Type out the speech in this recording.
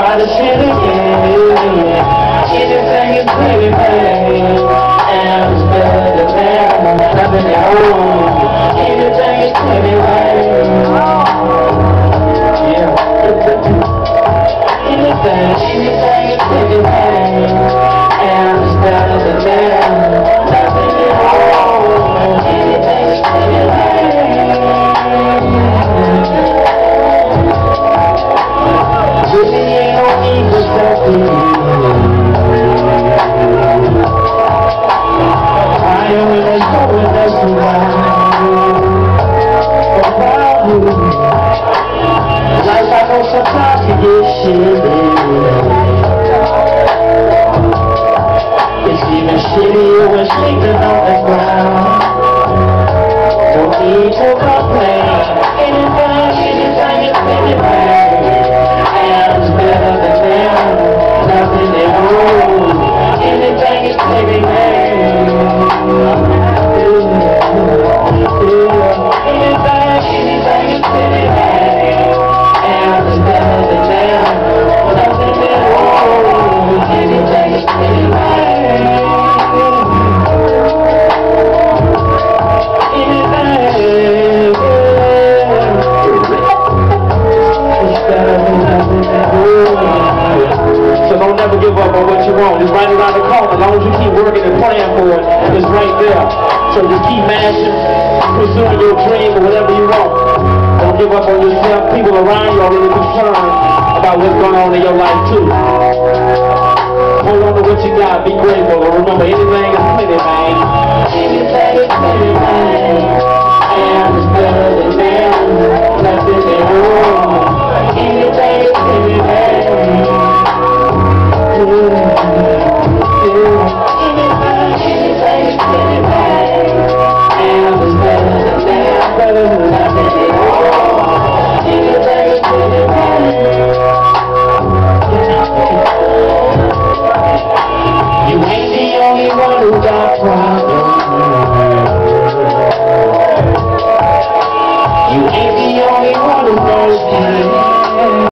try to shit again. Anything is pretty bad, and it's better than nothing at all. Anything is pretty bad. Yeah. Anything is pretty bad, and it's better than nothing at all. Anything is pretty bad. Really ain't no need for self-pity. I only was going that's around you. Life I know sometimes can get shitty. It's even shittier when sleeping on the ground. Don't need to complain. Anything is pretty bad. And it's better than them. Nothing at all. Anything is pretty bad. Anything is pretty bad. And it's better than them. Nothing at all. Anything is pretty bad. So don't never give up on what you want. It's right around the corner. As long as you keep working and praying for it, it's right there. So just keep mashing, pursuing your dream or whatever you want. Don't give up on yourself. People around you are really concerned about what's going on in your life too. Hold on to what you got. Be grateful. And remember, anything is plenty, man. Anything is plenty, man. And it's better than them. Nothing at all. Anything is plenty,